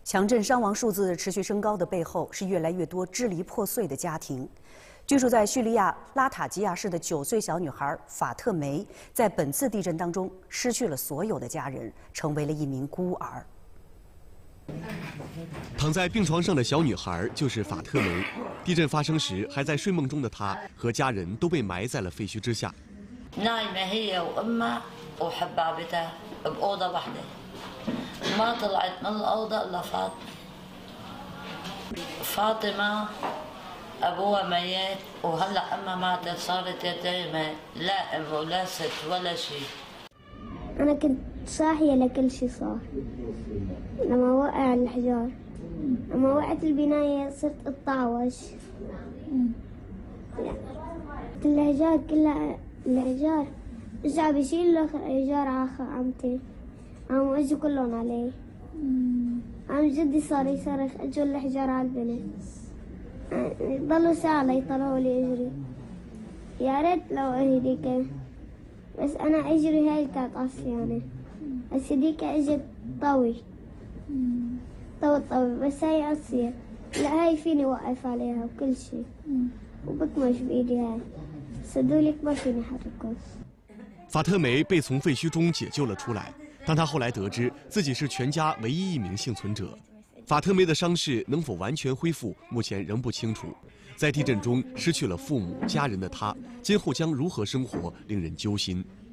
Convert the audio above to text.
强震伤亡数字持续升高的背后，是越来越多支离破碎的家庭。居住在叙利亚拉塔吉亚市的9岁小女孩法特梅，在本次地震当中失去了所有的家人，成为了一名孤儿。 躺在病床上的小女孩就是法特梅。地震发生时还在睡梦中的她和家人都被埋在了废墟之下。 نايمة هي وأمها وحبابتها بأوضة واحدة ما طلعت من الأوضة إلا فاطمة أبوها ميت وهلا أمها ماتت صارت يتيمة لا أم ولا ست ولا شيء. أنا كنت صاحية لكل شيء صار لما وقع الحجار. لما وقعت البناية صرت أتطاوش. الحجار كلها الحجار رجع بيشيل له حجار آخر عمتي عم اجوا كلهم علي. عم جدي صار يصرخ اجوا الحجار على البنت. ضلوا ساعة ليطلعوا لي اجري. يا ريت لو هديك بس انا اجري هاي كانت عصيانة. بس هديك اجت طوي بس هاي عصية. لا هاي فيني وقف عليها وكل شيء وبكمش بايدي هاي صدولك ما فيني حركه. 法特梅被从废墟中解救了出来。当她后来得知自己是全家唯一一名幸存者，法特梅的伤势能否完全恢复，目前仍不清楚。在地震中失去了父母、家人的她，今后将如何生活，令人揪心。